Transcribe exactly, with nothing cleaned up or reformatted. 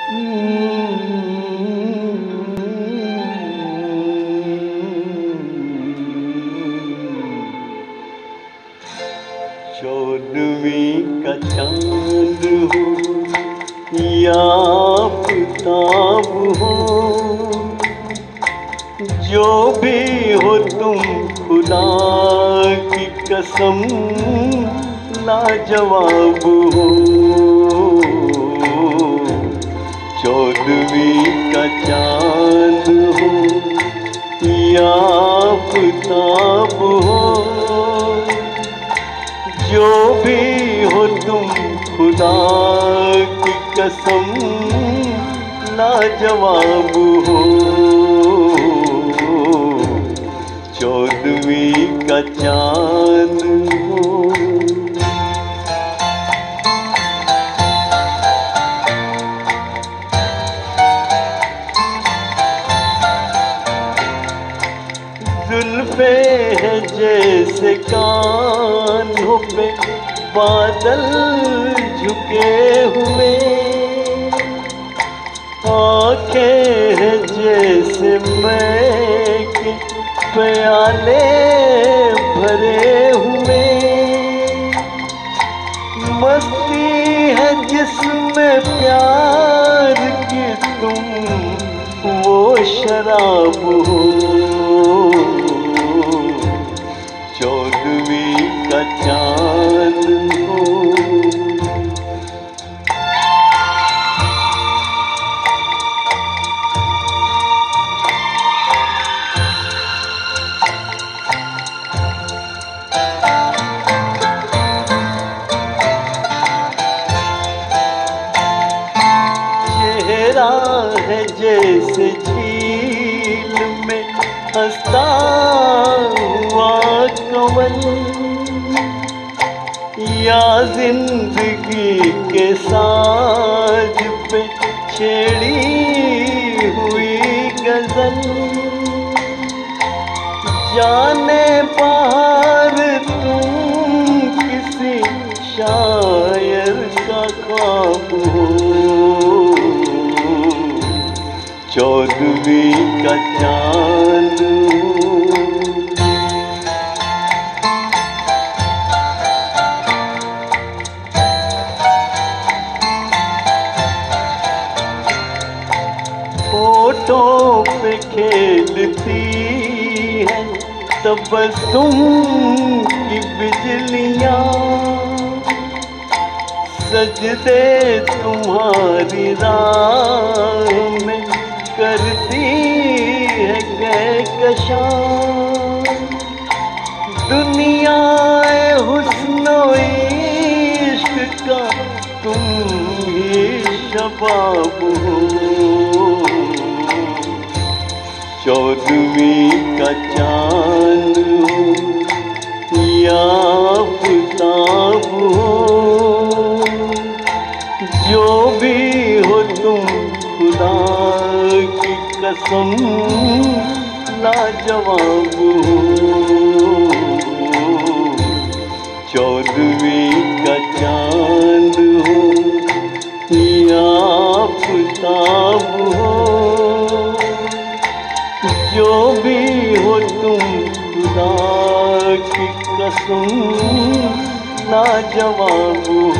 चौदहवीं का चांद हो या आफताब हो, जो भी हो तुम खुदा की कसम लाजवाब हो। चौदहवीं का चांद हो या आफताब हो, जो भी हो तुम खुदा की कसम लाजवाब हो। चौदहवीं का चांद हो। जुल्फे है जैसे कानों पे बादल झुके हुए, आँखें है जैसे मैं के प्याले भरे हुए, मस्ती है जिसमें प्यार की तुम वो शराब हो। चौदहवीं का चांद हो। चेहरा है जैसे झील में हंसता हुआ कंवल, या जिंदगी के साज पे छेड़ी हुई गजल। जाने बाहर तुम किसी शायर का ख्वाब हो। चौदहवीं का चांद हो। होठों पे खेलती है तबस्सुम की बिजलियाँ, सजदे तुम्हारी राह में करती है कहकशां। दुनिया हुस्न इश्क का तुम ही शबाब हो। चौदहवीं का चांद हो या आफताब हो, जो भी हो तुम खुदा की कसम लाजवाब हो। चौदहवीं का चांद हो या आफताब हो, जो भी हो तुम खुदा की कसम लाजवाब हो।